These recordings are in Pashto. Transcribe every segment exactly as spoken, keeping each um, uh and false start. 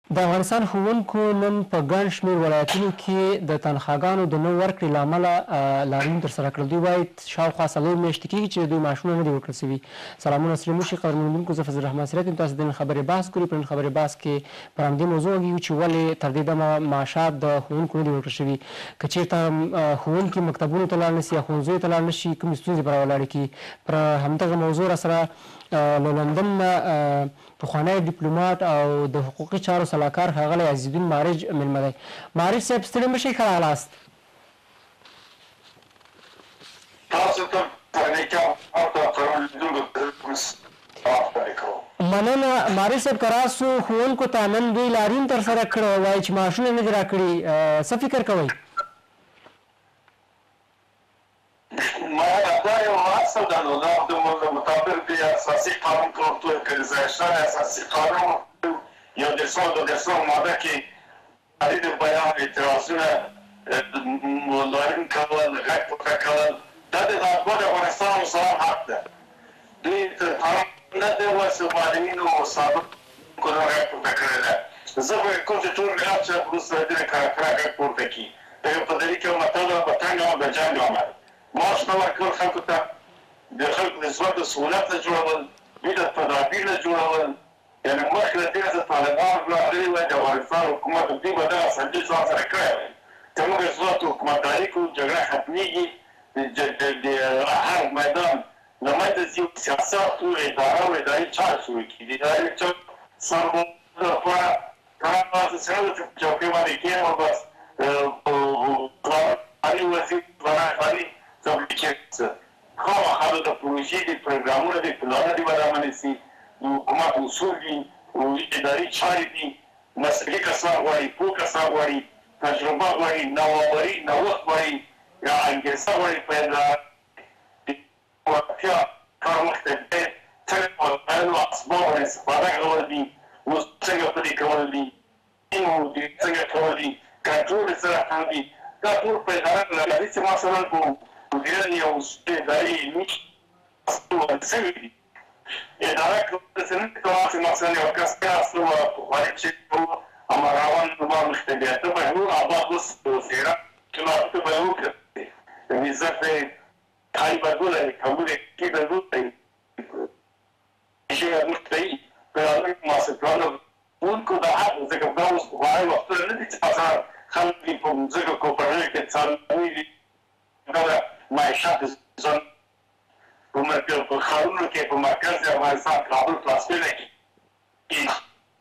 د افغانستان ښوونکو نن په ګڼ شمېر ولایتونو کې د تنخواګانو د نه ورکړې له امله لاریون ترسره کړل. دوی وایي شاوخوا څلور میاشتې کېږي چې دوی معاشونه نه دي ورکړل سوي. سلامونه ستړي مه شئ قدرمنونکو، زه فضل الرحمن سریت یم. تاسو د نن خبرې بحث ګورئ. په نن خبرې بحث کې پر همدې موضوع غږیږو چې ولې تر دې دمه معاشات د ښوونکو نه دي ورکړل شوي. که چېرته ښوونکي مکتبونو ته لاړ نه شي یا ښوونځیو ته لاړ نه شي، کومې ستونزې به راولاړې کړي. پر همدغه موضوع راسره له لندن نه پخوانی ډیپلوماټ او د حقوقي چارو سلاکار ښاغلی عزیزالدین مارج مېلمه دی. مارج صاحب ستړي مه شئ، ښه راغلاست. مننه مارج صاحب، که راسو ښوونکو ته نن دوی لاریون ترسره کړی وایي چې معاشونه نه دي راکړي، څه فکر کوئ؟ دا یو اصل ده، نو دا د مطابق د اساسي قانون ګذاشتن اساسي قانون یو دېرشم دوه دېرشم ماده کې علي د بیان اعتراضونه لاریون کول، غږ پورته کول، دا د د افغانستان مسلمان حق ده. دوی نه دی وس معلمینو او سابقو نه غږ پورته کړی ده. زه به کوم چې ټول ملت چې وروسته د دې کره کره غږ پورته کړي. د یو په دلیل کې یو متل ده، په تنګ او د جنګ عمل معاش نه ورکول خلکو ته، د خلکو د ژوند د سهولت نه جوړول، دوی د تدابیر نه جوړول. یعنې مخکې له دې چې طالبان راغلي وای د افغانستان حکومت، دوی به دغه سنجش ځان سره کړی وای که موږ اصلاحات حکومتداري کوو، جګړه ختمېږي، د هر میدان له منځه ځي، سیاست و اداره او اداري چارې شروع کړي. د اداري چارو سرغړونو لپاره هغه څه نه ده چې په چوکۍ باندې کښېنم او بس علي وزیر ځوانان څه خامخا د پروژې دي، پروګرامونه دي، پلانونه دي باید عملي سي، د حکومت اصول دي، اداري چارې دي، مسلکي کسان غواړي، پوه کسان غواړي، تجربه غواړي، نوآوري نوښت غواړي، یا انګېزه غواړي په وړتیا کار مخته دی. څنګه په بیانو اسبابو استفاده کول دي، اوس څنګه پلي کول دي، څنګه کول دي، کنټرول یې څنګه کول دي، دا ټول په اداره کې راځي چې مثلا په مدیران یو اداري علمي اصول شوي دي. اداره کول داسې نه دي کولی چې مثلا یو کس کاست و پخواني چې اما روان به مخته بیا ته به یې وو اباد اوس څېره چې ما ته به یې وکړې ویزه ته کاري به ولري، قبول یې کړي به ولري، شی یې مخته وي په مناسب پلان ښوونکو دا حق ځکه دا اوس پخوانی وختونه نه دي چې مثلا خلک دي په مځکو کورنیو کې څاروي دي، دا معیشت د ځان په ښارونو کې په مرکز د افغانستان کابل پلازمینه کې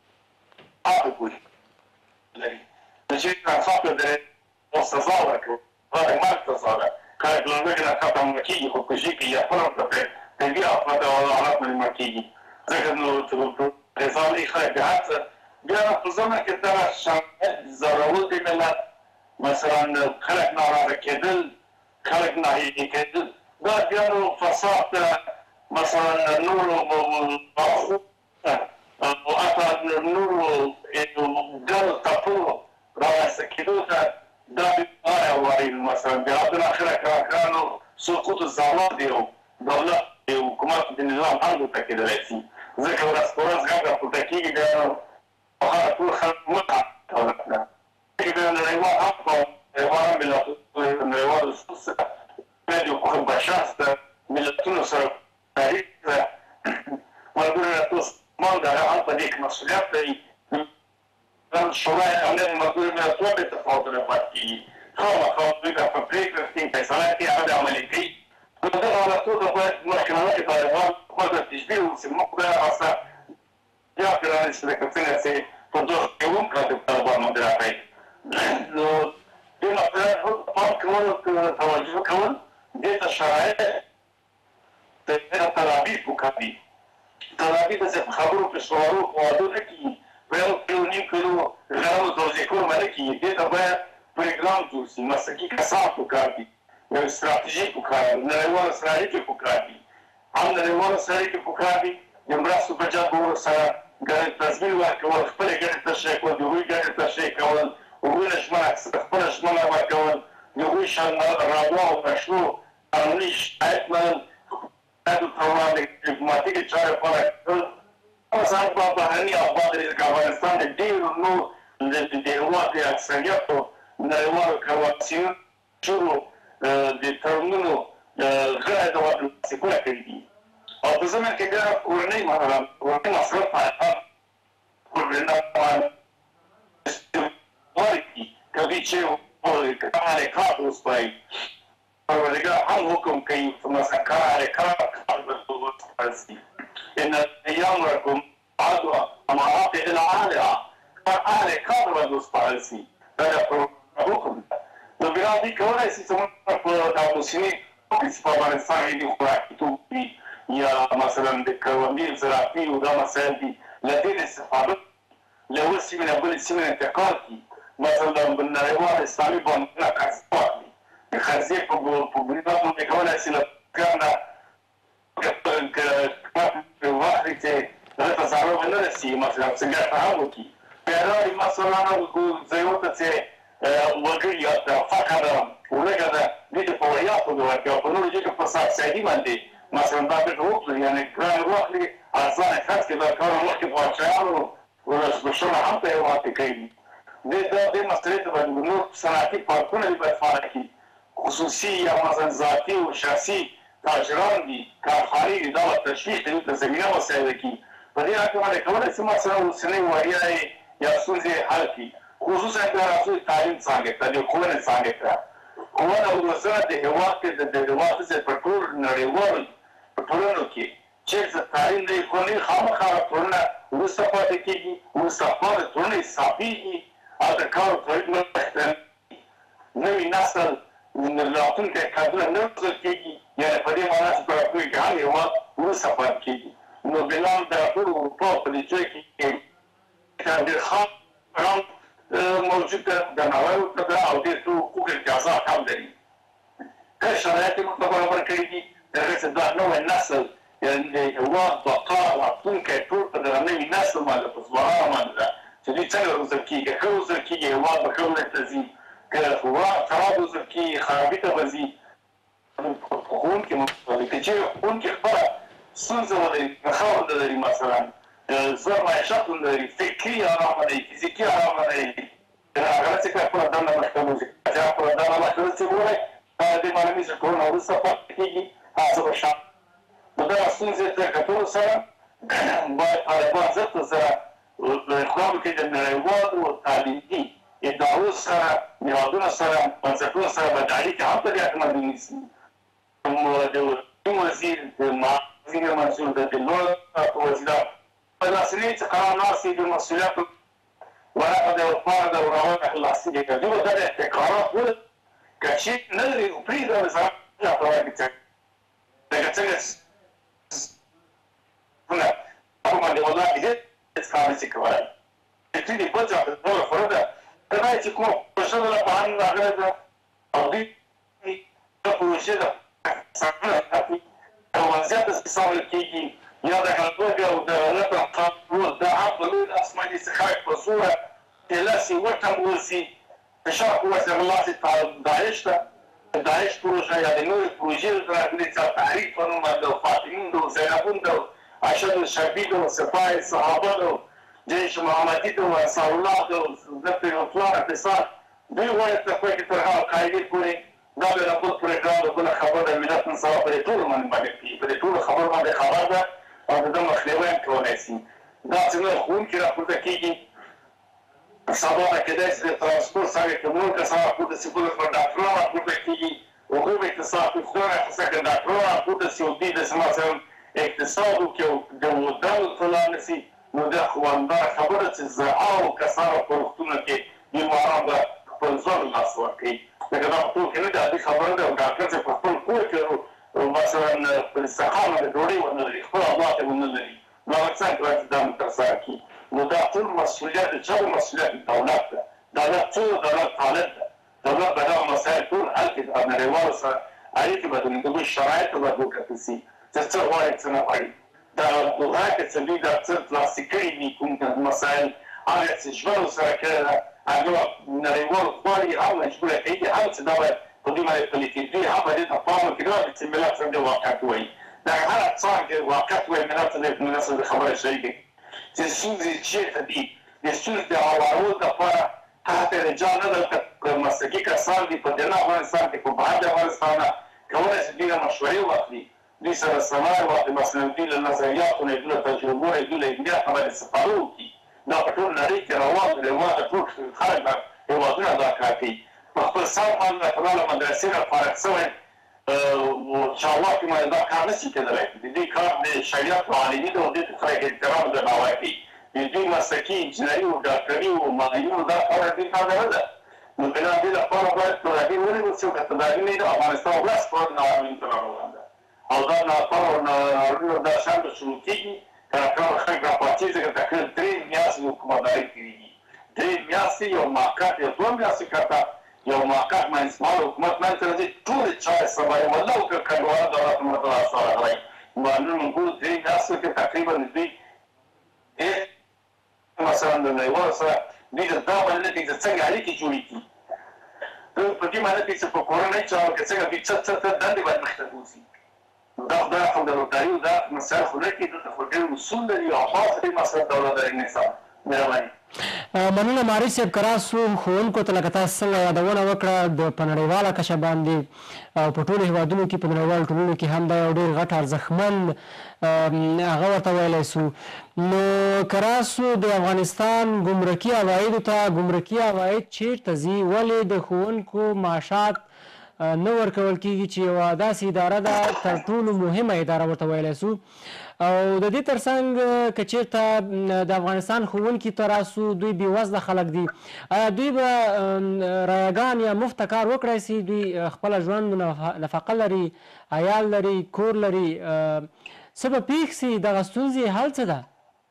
حق ګوري لري. د چې انصاف لري او سزا ورکړو، دا د مرګ سزا ده. کله چې لومړی نه ختم نه کېږي، خودکشي کوي یا خپله ورته طبي افات او حالات باندې مړ کېږي. ځکه نو رضا خلک د هر څه بیا په ځمه کې دغه شامل ځورول د ملت، مثلا خلک ناراضه کېدل، خلک ناهیلي کېدل، دا بیا نو فساد ته مثلا نورو باخو او حتی نورو ګرو تپو رامنځته کېدو ته دا بیا وایي. مثلا بیا بالاخره کارګرانو سقوط زوال دی او دولت حکومت د نظام حل ته کېدلی شي. ځکه ورځ په ورځ غږ راپورته کېږي بیا نو هغه ټول خلک مقع دولت ده. د نړیوال حق او نړیوال ملتونو نړیوال اصول سره د حقوق بشر سره ملتونو سره تاریخ سره ملګرو راټول مان د هغه په دې کې مسؤلیت لري. شورای امنیت ملګرو ملتونو د تفاوتونه پاتې کېږي، خامخا دوی ته په پرېکړه کې فیصله کوي، هغه د عملي کوي. نو دغه حالتونه باید مخکې کې طالبان خپل تشبیه وکړي. موږ باید هغه بیا کړی چې لکه څنګه چې په دوه کوونکو د طالبانو د راغی نو دې مسله پام کول، توجه کول، دې ته شرایط د تدابیر پکار دي. تدابیر داسې په خبرو په شعارو په وعدو نه کېږي، په یو کلو نیم کلو غنمو توضیح کول به نه کېږي. دې ته باید پروګرام جوړ شي، مسلکي کسان پکار دي، یو استراتیژي پکار دي، نړیوال سره اړیکې پکار دي، هم نړیوالو سره اړیکې پکار دي، د مرستو په جلبولو سره ګټې تضمین ورکول، خپلې ګټې تشریح کول، د هغوی ګټې تشریح کول، هغوی له ژمنه خپله ژمنه ورکول، د هغوی روا او مشروع قانوني شرایط منل، د ته وړاندې ډیپلوماتیکې چارې غوره کړل، مثلا په بهرني افغان د افغانستان د ډېرو نور د هېواد د اکثریتو نړیوالو کواکسینو شروع د تړونونو غیر د واسطه کړی دي او په زمانه کې دا کورنۍ مهارت کورنۍ مصرف په کورنۍ ورکی کبھی چه کار کار وسپای پروردگار هم حکم کوي مثلا کار کار کار وسپای ان یامرکم عدوا امارات العاليه کار کار وسپای دا حکم نو بیا دې کولای شي چې موږ په تاسو کې په افغانستان کې خوراکي توکي یا مثلا د کروندې زراعتي او دا مسایل دي لدې استفاده له وسې من بل سیمه انتقال کی مثلا د نړیوال اسلامي بانکونو قرض واخلي د قرضې په په بنیاد باندې کولای شي له ګرانه واخلي چې دا تصارف نه رسي مثلا څنګه ته وکړي پیاده مثلا زه یو ته چې وګړي یا د فقر ولګه د دې په ویااتو د ورکړه په نورو ځکه په ساکسایدي باندې مثلا دا به وکړي یعنی ګران واخلي ارزانه خرڅ کې دا کار وخت په واچاو ورسبشونه هم ته واقع کوي د دې مسلې ته باندې نور صنعتي پارکونه باید فعال کړي خصوصي یا مثلا ذاتي او شخصي تاجران دي کارخانې دي دا تشویق د زمینه وسایل کی په دې اړه باندې کولای شي مثلا اوسنۍ وړیا یا ستونزې حل کړي خصوصا د راتلونکي تعلیم څنګه د ښوونې څنګه ښوونه او روزنه د هېواد کې د هېواد په ټول نړیوال په ټولنو کې چې تعلیم د ښوونې خامخا ټولنه وروسته پاتې کېږي وروسته پاتې ټولنې صافېږي او د کار تولید نه نوي نسل راتلونکی کادرونه نه روزل کېږي یعنې په دې معنا چې په راتلونکي کې هم هېواد وروسته پاتې کېږي نو بلان د ټول اروپا په دې ځای کې ډېر خام موجود ده درناوی ورته ده او ډېر څو حقوق امتیازات هم لري که شرایط یې ورته برابر کړي دي د هغې څخه دا نوی نسل یعنې د هېواد بقا راتلونکی ټول په دغه نوي نسل باندې په ځوانانو باندې ده چې دوی څنګه روزل کېږي ښه روزل کېږي هېواد به ښه ورځ ته ځي که خوراک خراب روزل کېږي خرابي ته به ځي ښوونکي که چېرې ښوونکي خپله ستونزه ولري ښه ونه لري مثلا زور معیشت ونه لري فکري ارامه نه وي فزیکي ارامه نه وي هغه څه خپله دنده مخته وځي چې خپله دنده مخته ځي ګورئ د معلومي ذکرونه وروسته پاتې کېږي هغه به شا نو دغه ستونزې ته کتلو سره باید طالبان زه ته سره اقدام کې د نړیوالو تعلیمي ادارو سره نهادونو سره بنسټونو سره باید اړیکې هم په دې اعتماد ونیسي د وزیر د وزیر منصور د لوړ وزیرانو په لاسنۍ چې قرار ناست دي د مسؤلیتو ورقه د لپاره د روان خلاصي دي دوی به دا د احتکارات ول که چې نه لري نو پرېږده وزارت په وړاندې لکه څنګه په باندې والله هېڅ هېڅ کار نشي کولی چې دوی د بل چا په ډول خوره ده که دا چې کومه پروژه ده له بهر راغلې ده او دوی د پروژې د او وضعیت استثمار کېږي یا د هغوی او د لطف قانون دا هم په لوی اسماني څخه په صوره چې لاسې وټنګوسي فشار قوت الله داعش ته داعش پروژه یا د نورې پروژې راغلي چې تحریک په نوم باندې او فاطمین ده او زینبون ده او اشد الشبی ده او سپاه صحابه ده او جیش محمدي ده او انصار الله ده او ضبط الاطلاع اقتصاد دوی غواړي تقوی کې تر هغه قاعدې پورې دا به د بل پروګرام د بله خبره د ملت نن سبا په دې ټولو باندې باندې کېږي په دې ټولو خبرو باندې خبر ده او د ده مخنیوی هم کولی شي دا چې نور ښوونکي راپورته کېږي سبا به کېدای شي د ترانسپورټ سړی که نور کسان راپورته شي بل پر ډاکټران راپورته کېږي حقوق اقتصاد خونه اخیسته که ډاکټران راپورته شي او دوی داسې مثلا اقتصاد وکړي او د ودانو ته لاړ نه شي نو دا خو همدغه خبره چې زرهاو کسان په روغتونونو کې بیماران به خپل ځان لاس ورکوي لکه دا په ټول کې نه ده عادي خبره ده او ډاکټر چې په خپل کور کې مثلا په استقامه د ډوډۍ ونه لري خپل اولاد یې ونه لري نو هغه څنګه راځي دا ترسره کړي نو دا ټول مسؤلیت د چا مسؤلیت دولت ده دولت څو دولت طالب ده دولت به دغه مسایل ټول حل کړي د نړیوالو سره اړیکې به د دوی شرایطو باید وکتل شي چې څه غواړي څه نه غواړي دا هغه که څه دوی دا څه ترلاسه کړي دي کوم مسایل هغه څه ژمنو سره کړې ده هغه نړیوال غواړي هم مجبوره کوي هم چې دا باید په دوی باندې پلي کړي دوی هم باید ته پام وکړي چې ملت څنګه واقعیت وایي دا هر څانګه واقعیت وایي ملت ته د ملت سره خبره شریکه چې ستونزې چېرته دي د ستونزې د هوارولو دپاره تحت رجال نه دلته مسلکي کسان دي په دننه افغانستان کې په بهر د افغانستان نه کولی شي دوی نه مشورې واخلي دوی سره سمای واخلي مثلا دوی له نظریاتو نه دوی له تجربو نه دوی له علمیت نه باندې استفاده وکړي دا په ټول نړۍ کې روان دی ما د ټول خلک هېوادونه دا کار کوي په خپل سر باندې د کلال مدرسې نه فارغ شوی چارواکي باندې دا کار نشي کېدلی د دې کار د شریعت عالمي دی او دې ته خلک احترام درناوی کوي د دوی مسلکي انجینري او ډاکټري او معلمینو دا کار دوی کار نه ده نو بنا دې لپاره باید تدابیر ونیول شي او که تدابیر نه وي د افغانستان ولس په ناورین ته راروان ده او دا ناپاره او ناورینونه دا شان به شروع کېږي کله کله خلک راپاڅېږي ځکه تقریبا درې میاشتې حکومتداري کېږي درې میاشتې یو ماکات یا دوه میاشتې کاته یو ماکات منځمهاله حکومت منځته راځي ټولې چارې سمبالي والله وکړه کنډواله دولت مرتضی سره راغلی معلوم موږ درې میاشتو کې تقریبا دوی مثلا د نړیوالو سره دوی د دا باندې چې څنګه اړیکې جوړې کړي په دې معنی کې چې په کورنۍ چارو کې څنګه دوی څه څه دندې باید مخته بوځي دا خدای خو د روټاري او دا مسایل خو نه کېږي دلته خو ډېر اصول لري او خاص دې مسله دولتداري نظام مهرباني مننه ماري صاحب که راسو ښوونکو ته لکه تاسو څنګه یادونه وکړه د په نړیواله کچه باندې او په ټولو هېوادونو کې په نړیوالو ټولنو کې هم دا یو ډېر غټ ارزښتمن هغه ورته ویلی سو نو که راسو د افغانستان ګمرکي عوایدو ته ګمرکي عواید چیرته ځي ولې د ښوونکو معاشات نه ورکول کېږي چې یوه داسې اداره ده تر ټولو مهمه اداره ورته ویلی سو او د دې ترڅنګ که چېرته د افغانستان ښوونکي ته راسو دوی بېوزله خلک دي آیا دوی به رایګان یا مفته کار وکړی سي دوی خپله ژوند نفقه لري عیال لري کور لري څه به پېښ سي دغه ستونزې حل څه ده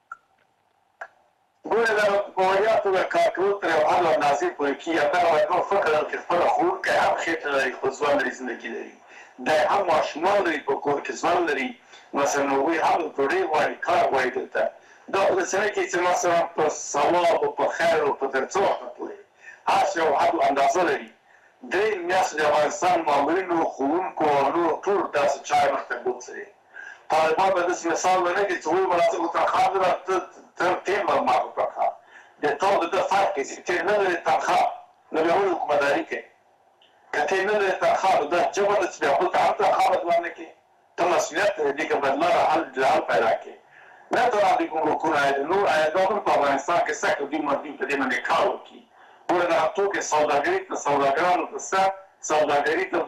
ګورې دا په وړیا توګه کار کول تر یو حد اندازې پورې کېږي همدغه باید نور فکر لري چې خپله ښوونکی هم خېټه لري خو ژوند لري زندګي لري دی هم ماشومان لري په کور کې ژوند لري مثلا هغوی هم ډوډۍ غواړي کار غواړي دلته دا خو داسې نه کوي چې مثلا په ثواب او په خیر او په تر څه وخته پورې هر څه یو حد اندازه لري درې میاشتې د افغانستان مامورینو ښوونکو او نورو ټولو داسې چارې مخته بوتلې طالبان به داسې مثال ونه کړي چې وایي ملا زه خو تنخواه لرم ته تېر به ما په تنخواه د تا د ده فرق کوي چې تېر نه لرې تنخواه نو بیا ولې حکومتداري کوي که تېر نه لرې تنخواه نو دا جبر ده چې بیا بل ته هم تنخواه بدله نه کړي ته مسؤلیت لرې دې که بدله حل حل پیدا کړي نه تنها د ګمرکونه د نور عایداتو په افغانستان کې سخت دوی دوی په دې باندې کار وکړي ګوره دغه توکې سوداګري ته سوداګرانو ته څه سوداګري ته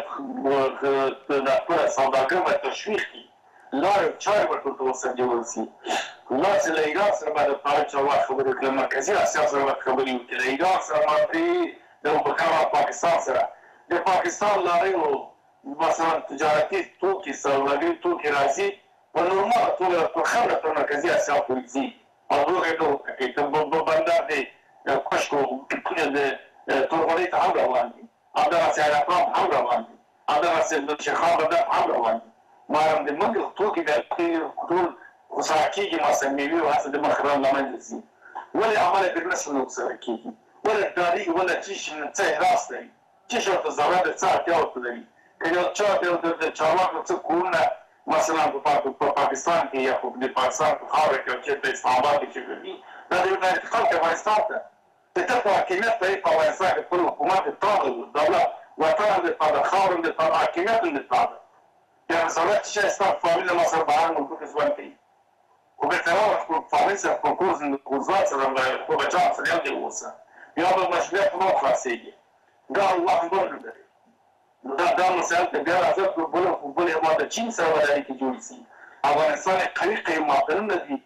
د خپله سوداګر باید تشویق کړي لارې چارې به ټول ته وسنجول شي داسې له ایران سره باید د پاره چارواکي خبرې وکړي له مرکزي اسیا سره باید خبرې وکړي له ایران سره باندې د بخارا پاکستان سره د پاکستان لارې او مثلا تجارتي توکي سوداګري توکي راځي په نورماله توګه په خبره تر مرکزي اسیا پورې ځي او دغه ډول کوي ته بندر دی کشکو د تورغونۍ ته هم روان دي همدغسې عراقام هم روان دي همدغسې د شیخان بندر هم روان دي ما هم د موږ توکي د ټول وسعه کېږي مثلا مېوې او هسې د مخرم له منځه ځي ولې عمله بېرنه سره ورسره کېږي ولې ډالۍ ولې څه شي څه احراس لري څه شي ورته ضرورت دی څه اړتیا ورته لري که یو چا د چارواکو څه کورونه مثلا په پاکستان کې یا د پاکستان په خاوره کې چېرته اسلام آباد کې چېرته دي دا د یو انتقال کوي افغانستان ته د ته په حاکمیت لري په افغانستان کې خپل حکومت د تا د دولت وطن د تا د خاورې د تا د حاکمیت د تا ده بیا نظارت چې شی ستا په فامیل مثلا بهر ملکو کې ژوند کوي خو بېرته راوړه فامیل سره په کور ځوان سره په بچیانو سره یو ځای واوسه بیا به مسؤلیت په نور خلاصېږي دا الله هم بل نه لري نو دا دا مسایل ته بیا راځه بل بل هېواد د چین سره به د اړیکې جوړې شي افغانستان یې قوي قوي معادلونه دي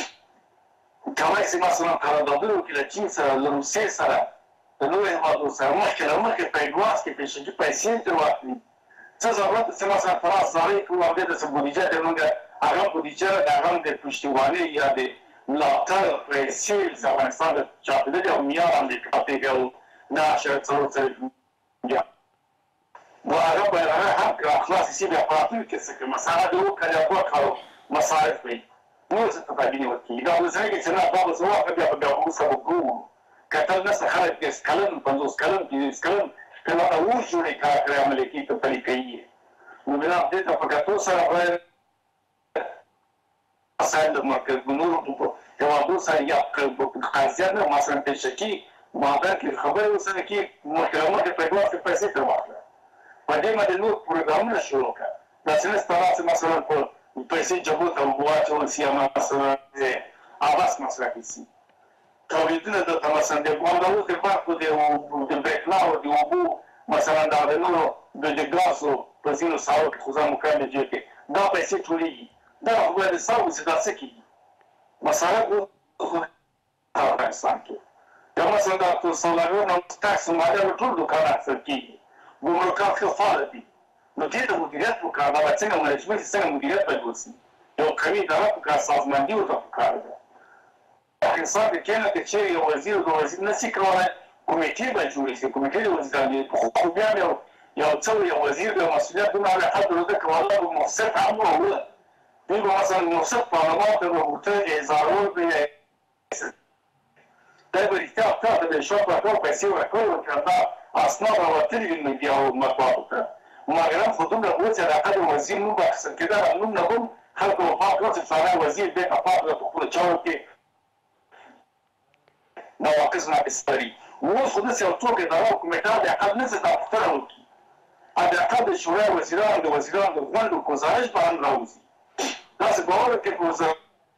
کولی شي مثلا قراردادونه وکړي له چین سره له روسیې سره د نورو هېوادونو سره مخکې له مخکې په اډوانس کې پیشګي پیسې ترې واخلي څه ضرورت ده چې مثلا فراس زارۍ کوو او دې داسې بودیجه دی موږ هغه بودیجه د هغه د پشتیوانۍ یا د ملاتړ پیسې چې افغانستان د چاپېده دي او معیار هم د کاپېږي او نه اعشاریه څلور څلوېښت نو هغه باید هغه هم خلاصې شي بیا په راتلونکي کې څه کوي مثلا د اووه کاله یا دوه کالو مصارف وي نور څه تبادلې ورکوي دا اوس نه کوي چې نه دا به زه واخلم بیا به بیا وروسته به ګورو کتل نشته خلک دېرش کلن پنځوس کلن پنځوس کلن که دا اوس جوړې کار کړی عملي کوي ته پلي کوي نو بنا دې ته په کتو سره باید مسایل د مرکزګونو په هېوادو سره یا قاضیان مثلا پېښکي مابین کې خبرې وسره کې محکمه کې په دوه پیسې تر واخله په دې باندې نور پروګرامونه شروع کړه دا څنګه ستاسو مثلا په پیسې جوړ ته واچول سیما مثلا اواز مثلا کیسي تولیدونه د مثلا د غوندو د پاکو د د بریښنا او د اوبو مثلا دا د نورو د ګازو په ځینو ساحو کې خو ځان مکمل جوړ دا پیسې ټولېږي دا خو د ساحو څخه څه کیږي مثلا په افغانستان کې دا مثلا د سولارونو تاسو ماده ټول دوکانات کیږي ګمرکات ښه فعال دي نو دې د مدیریت په کار دا څنګه منیجمنت څنګه مدیریت باید وشي یو قوي اداره په کار سازماندهي ورته پکار ده انسان د کینه کې چې یو وزیر د وزیر نشي کولای کمیټې به جوړې شي کمیټې د وزیرانو خو بیا یو یو څو یو وزیر د مسؤلیت دونه علی حد ورته کوله مؤثر عمل ولا دی مثلا مؤثر پارلمان د وګړو ازارول به دا به احتیاط کړه د شو په ټول پیسې ورکول کړه اسناد او تلوي میډیا او مطبوعات مګر خو دومره وځي د اقل وزیر نو بحث کېده نو نه هم خلکو په خاطر چې څنګه وزیر به په خاطر خپل چارو کې نواقص ناقصري اوس خو د سیاستو کې دا کومېټه د اقل نه څه تفکر وکړي ا د اقل د شورا وزیرانو د وزیرانو د غونډو گزارش به هم راوځي دا څه باور کې وزیر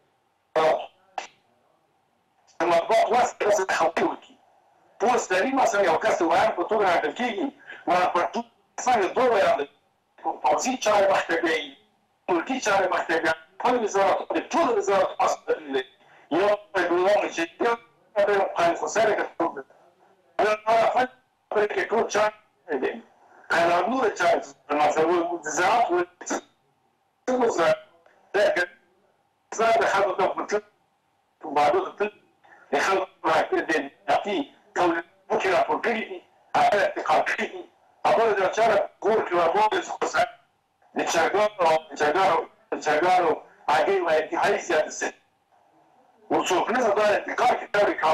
مطبوعات واسطه څه خبرې وکړي پوسټ لري مثلا یو کس وایي په توګه راټول کېږي وایي په څنګه دوه وایي پوځي چارې مخته بیایي ملکي چارې مخته بیایي خپل وزارت د ټول وزارت اصل دی یو په ګلوم چې یو په قانون خساره کې دا په کې ټول چارې دي قانون چارې مثلا وزارت وزارت دا زاد خلق د مطلب بعضو د خلق راکړي دي چې ټول ممکن راپورټري دي هغه اعتقادي دي هغه د چاره کور کې ورغول څه د چاګارو چاګارو چاګارو هغه وایي چې هاي زیات څه وڅوک نه دا اعتقاد کې تاري کاو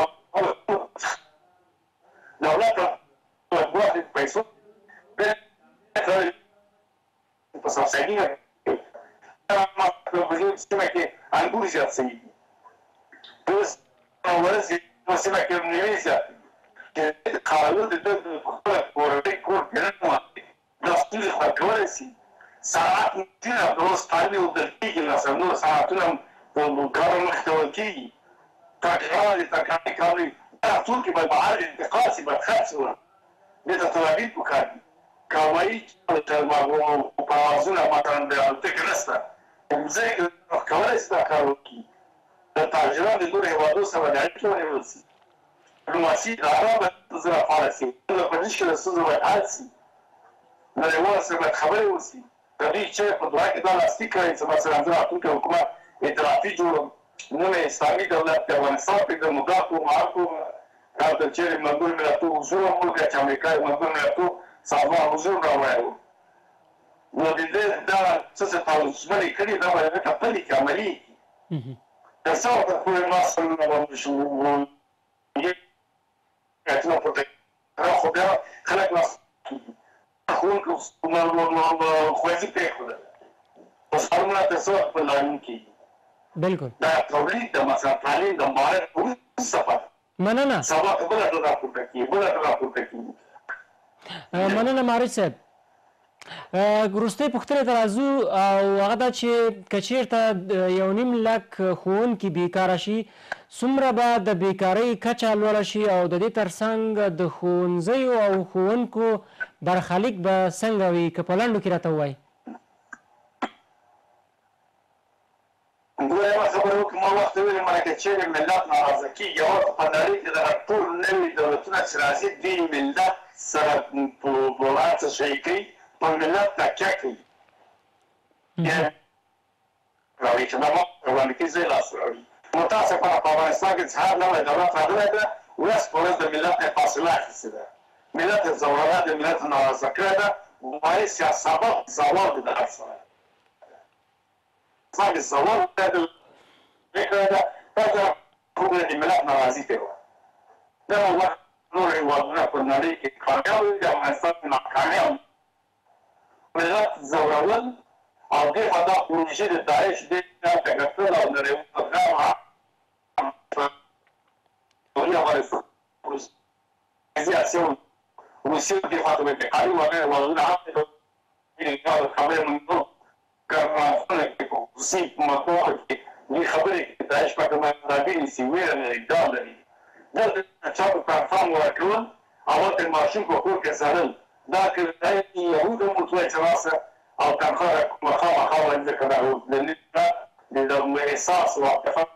دولت په وخت پیسو په ساسانیه ما په وجود سیمه کې انګور زیات سي اوس ورسې په سیمه کې نیوي زیات چې قانون د دغه خپل کورنۍ کور کې نه دا ستاسو خپل سي ساعت نه اوس تعلیم د کېږي مثلا نو ساعتونه په کارو مختوي کېږي تاکي تاکي کاري ټول کې به بعد انتقال سي به خاصه د تطبیق وکړي کاوي چې ما په اوازونه مثلا د تکنسته زه کولای شم دا کار وکړم د تاجرانو د نور هېوادو سره د اړیکو ونیول شي ډیپلوماسي د عربه زره فعاله شي د پردیش کې د ستونزو باید حل شي نړیوال سره باید خبرې وشي د دوی چې په دوه کې دا لاسلیک کړی چې مثلا زه راتلونکی حکومت ائتلافي جوړم نوم یې اسلامي دولت د افغانستان پرېږدم نو دا کوم هغه کوم او د چیرې ملګرو ملتونو حضور هم وکړه چې امریکا یې ملګرو ملتونو سازمان حضور راوړی و نو د دې دا څه څه تاوزمنې کړي دا باید ورته پلي کړي عملي کړي تر څو ورته پورې ماسل نه به شو خو بیا خلک ښوونکي ښوونځي پرېښودل اوس هرمونه تر څو خپل لاریون کېږي بالکل دا تولید د مثلا تعلیم د مهارت وروسته مننه سبا بله ډله راپورته کېږي بله ډله راپورته کېږي مننه معرض صاحب وروستۍ پوښتنې ته راځو او هغه دا چې که چېرته یو نیم لک ښوونکي بېکاره شي څومره به د بېکارۍ کچه لوړه شي او د دې ترڅنګ د ښوونځیو او ښوونکو برخلیک به څنګه وي که په لنډو کې راته ووایي ګوره یوه خبره وکړم ما وخت ویلې ما که چېرې ملت ناراضه کېږي او په نړۍ کې دغه ټول نوي دولتونه چې راځي دوی ملت سره په هڅه شی کوي په ملت تکیه کوي راوړي چې دا وړاندې کوي ځای لاس راوړي متاسفانه په افغانستان کې چې هر نوی دولت راغلی ده ورځ په ورځ د ملت نه فاصله اخیستې ده ملت یې ځوروه د ملت ناراضه کړی ده باعث یا سبب زوال د هر سره څنګه زوال کړی ده کړی ده دا ټول د ملت ناراضي کوي دا وخت نور هېوادونه په نړۍ کې کامیاب دي د افغانستان ناکامیاب ملت زورول او دې خوا دا پروژې د داعش دې ته ګټل او نړیوال افغان افغانستان روسیه روسیه دې خوا ته انتقالي وغیره وغیره هم خبرې مونږ کارونه کې روسي په مطبوعاتو کې دې خبرې کې داعش په کومه راغلي سي ویره لري دا لري دلته چا په پلاتفارم ورکړل او ورته ماشوم په کور کې څارل دا که یهود هم ورته چې راسه او تنخواه مخامخا ورنځه کړه د د احساس او عاطفه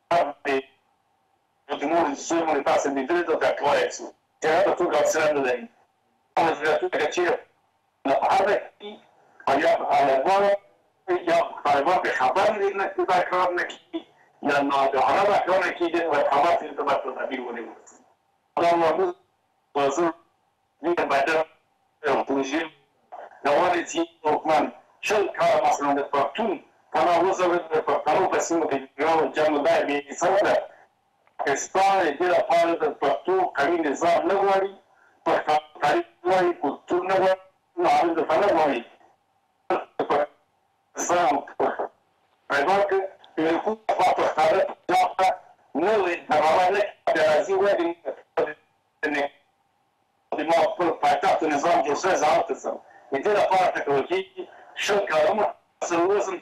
د نور څه مو تاسو دې درته دا کوي چې هغه ټول افسران نه دي او زه ته چې نه هغه کی یا هغه یا هغه په خبر نه کې دا کار نه کی یا نه دا هغه کار نه کی د خبر څخه ته په تعبیر ونی دا موضوع وزر دې بعد پروژې نواري چې حکومت شل کار مثلا د پښتون کله وزر د پښتنو په سیمه کې یو جمع دی به څه پاکستان دې لپاره د پښتو قوي نظام نه غواړي پښتو تاریخ غواړي کلتور نه غواړي نو هغه د فن غواړي نظام راځي چې یو څه په پښتو ځکه نو د روانه د راځي وایي د ما په پښتو نظام جوړ شوی ځاته سم دې لپاره ټکنالوژي شل کارونه سروزم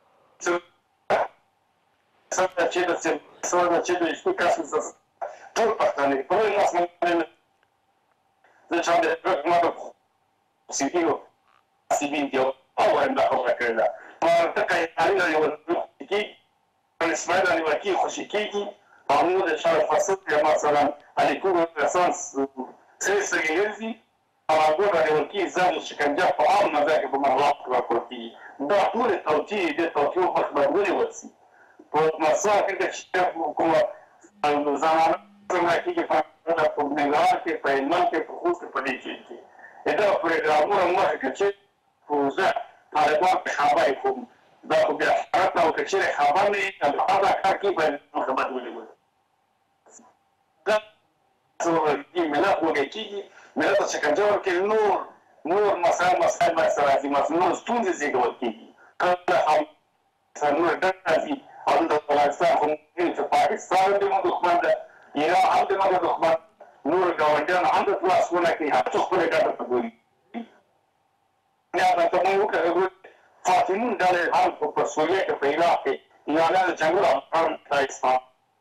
څنګه چې د څنګه چې د شپې کاسو زس ټول پښتانه په یوه لاس باندې زه چې د پرمختګ سیدیو سیدیو او هم دا خبره کړې ده ما ته کوي اړینه یو کې په اسماعیل علی وکی خوشی کېږي او نو د شرف فاصل یا مثلا الیکو اساس سری سریږي او هغه د ورکی ځان شکنجه په عام مزاج په مرلات راکوي دا ټول توجیه د توجیه په خبرونه ورسي په مسافر کې چې کومه زمانه څنګه کې په په نګار کې په علم کې په خوست په دې کې دا پروګرامونه مخ کې چې پروژه طالبان په خبرې کوم دا خو بیا حالت او کچې خبر نه دا هغه کار کې به خبر ولې دا څو دې ملت وګړي ملت چې کنجور کې نور نور مسائل مسائل مسائل راځي مسنون ستونزې زیږول کېږي کله هم نور دغه او د پاکستان خو چې پاکستان د موږ دښمن ده ایران هم د موږ دښمن نور ګاونډیان هم د خلاصونه کوي هڅه خپله ګټه ته ګوري یا دا ته موږ وکړو فاطمون ډلې هم په سوریه کې په عراق کې ایرانیان د جنګونو افغان ته اسلام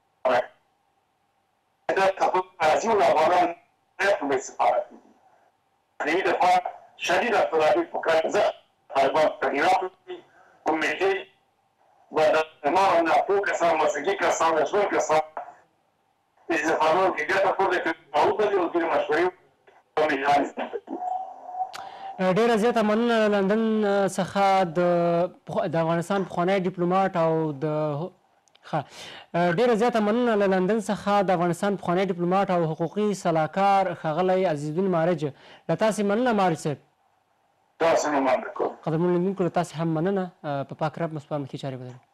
دا کفو راځي او افغانان په سفارت دي د دفاع شدید اضطرابي په کار زه طالبان په عراق کې کومېږي و ما نه پوکه سم مسګي کا سم شو کا سم د زفانو کې ګټه پورته کړو او د دې د مشورې په میلان ډیره زیاته مننه لندن څخه د افغانستان پخوانی ډیپلوماټ او د ډیره زیاته مننه له لندن څخه د افغانستان پخوانی ډیپلوماټ او حقوقي صلاحکار ښاغلی عزیزالدین مارج له تاسې مننه مارج صاحب تاسو نه مننه کوم قدرمنو لیدونکو له تاسې هم مننه په پاک رب مسپارم ښې چارې بدلو